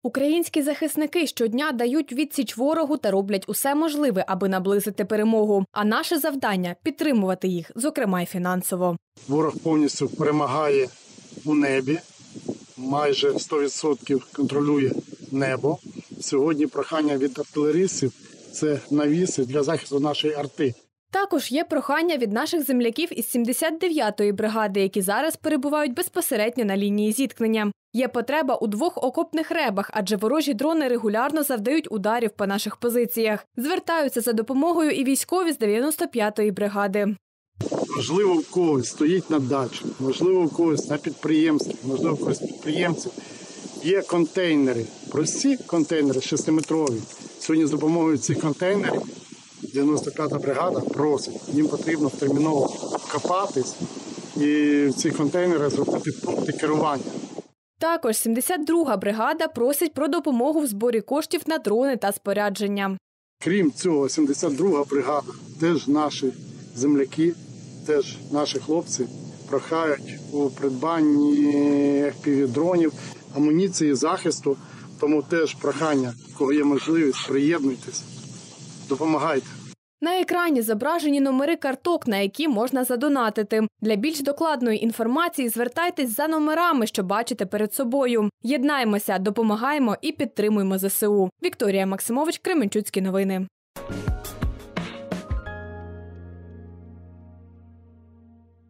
Українські захисники щодня дають відсіч ворогу та роблять усе можливе, аби наблизити перемогу. А наше завдання – підтримувати їх, зокрема й фінансово. Ворог повністю перемагає у небі, майже 100% контролює небо. Сьогодні прохання від артилеристів – це навіси для захисту нашої арти. Також є прохання від наших земляків із 79-ї бригади, які зараз перебувають безпосередньо на лінії зіткнення. Є потреба у 2 окопних ребах, адже ворожі дрони регулярно завдають ударів по наших позиціях. Звертаються за допомогою і військові з 95-ї бригади. Можливо, в когось стоїть на дачі, можливо, в когось на підприємстві, можливо, в когось підприємців. Є контейнери, прості контейнери 6-метрові. Сьогодні з допомогою цих контейнерів 95-та бригада просить, їм потрібно терміново копатись і в цих контейнерах зробити пункти керування. Також 72-га бригада просить про допомогу в зборі коштів на дрони та спорядження. Крім цього, 72-га бригада, теж наші земляки, теж наші хлопці прохають у придбанні FPV-дронів, амуніції, захисту. Тому теж прохання, в кого є можливість, приєднуйтесь, допомагайте. На екрані зображені номери карток, на які можна задонатити. Для більш докладної інформації звертайтесь за номерами, що бачите перед собою. Єднаємося, допомагаємо і підтримуємо ЗСУ. Вікторія Максимович, Кременчуцькі новини.